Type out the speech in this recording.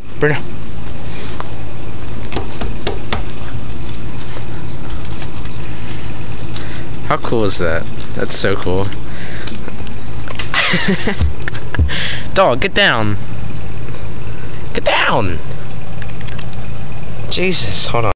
Bruno. How cool is that? That's so cool. Dog, get down. Get down. Jesus, hold on.